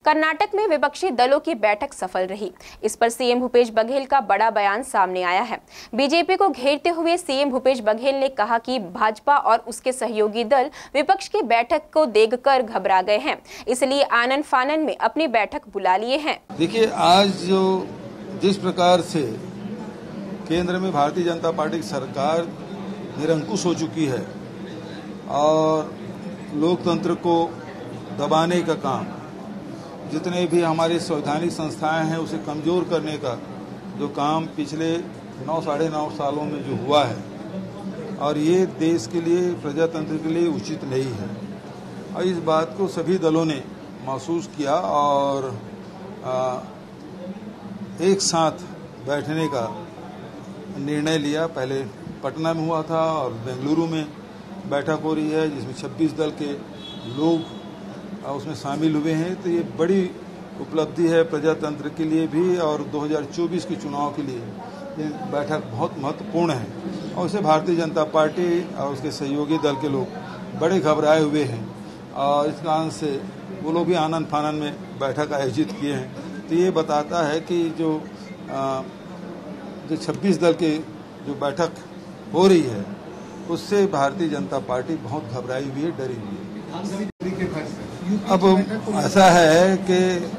कर्नाटक में विपक्षी दलों की बैठक सफल रही। इस पर सीएम भूपेश बघेल का बड़ा बयान सामने आया है। बीजेपी को घेरते हुए सीएम भूपेश बघेल ने कहा कि भाजपा और उसके सहयोगी दल विपक्ष की बैठक को देखकर घबरा गए हैं, इसलिए आनन फानन में अपनी बैठक बुला लिए हैं। देखिए, आज जो जिस प्रकार से केंद्र में भारतीय जनता पार्टी की सरकार निरंकुश हो चुकी है और लोकतंत्र को दबाने का काम, जितने भी हमारी संवैधानिक संस्थाएं हैं उसे कमजोर करने का जो काम पिछले 9-9.5 सालों में जो हुआ है, और ये देश के लिए, प्रजातंत्र के लिए उचित नहीं है। और इस बात को सभी दलों ने महसूस किया और एक साथ बैठने का निर्णय लिया। पहले पटना में हुआ था और बेंगलुरु में बैठक हो रही है, जिसमें 26 दल के लोग उसमें शामिल हुए हैं। तो ये बड़ी उपलब्धि है प्रजातंत्र के लिए भी, और 2024 के चुनाव के लिए ये बैठक बहुत महत्वपूर्ण है। और उसे भारतीय जनता पार्टी और उसके सहयोगी दल के लोग बड़े घबराए हुए हैं और इस कारण से वो लोग भी आनन फानन में बैठक आयोजित किए हैं। तो ये बताता है कि जो 26 दल के जो बैठक हो रही है उससे भारतीय जनता पार्टी बहुत घबराई हुई है, डरी हुई है। अब ऐसा है कि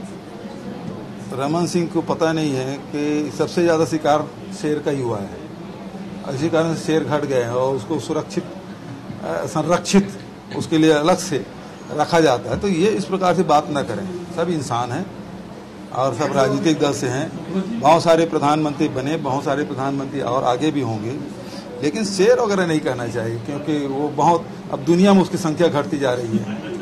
रमन सिंह को पता नहीं है कि सबसे ज्यादा शिकार शेर का ही हुआ है, इसी कारण शेर घट गए हैं और उसको सुरक्षित संरक्षित उसके लिए अलग से रखा जाता है। तो ये इस प्रकार से बात न करें। सब इंसान हैं और सब राजनीतिक दल से हैं। बहुत सारे प्रधानमंत्री बने, बहुत सारे प्रधानमंत्री और आगे भी होंगे, लेकिन शेर वगैरह नहीं कहना चाहिए, क्योंकि वो बहुत अब दुनिया में उसकी संख्या घटती जा रही है।